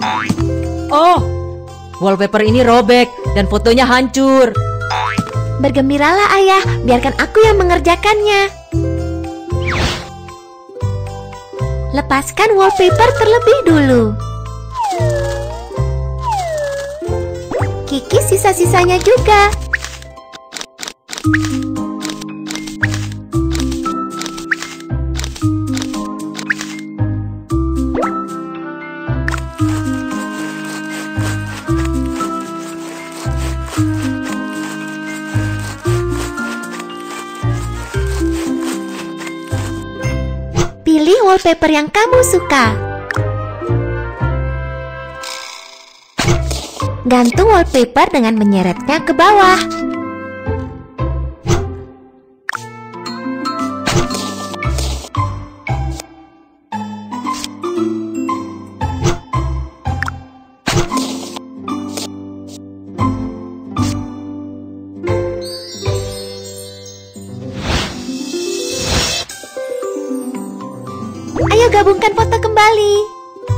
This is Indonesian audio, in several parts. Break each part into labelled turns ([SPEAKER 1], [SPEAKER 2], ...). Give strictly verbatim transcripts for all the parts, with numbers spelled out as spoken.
[SPEAKER 1] Oh, wallpaper ini robek dan fotonya hancur.
[SPEAKER 2] Bergembiralah ayah, biarkan aku yang mengerjakannya. Lepaskan wallpaper terlebih dulu. Kikis sisa-sisanya juga. Pilih wallpaper yang kamu suka. Gantung wallpaper dengan menyeretnya ke bawah. Ayo gabungkan foto kembali.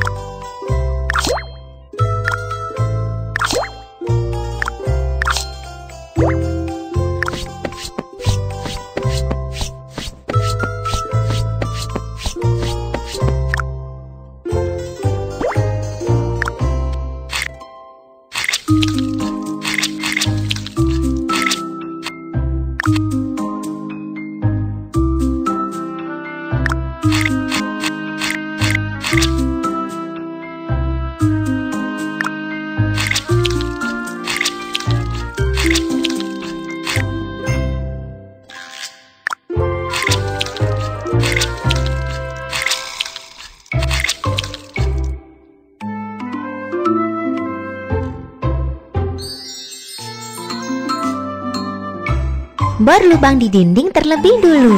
[SPEAKER 2] Bor lubang di dinding terlebih dulu.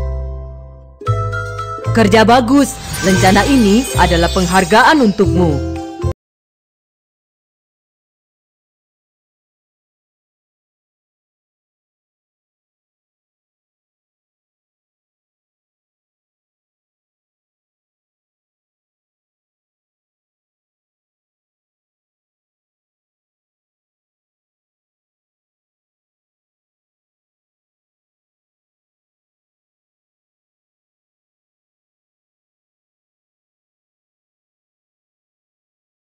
[SPEAKER 1] Kerja bagus. Rencana ini adalah penghargaan untukmu.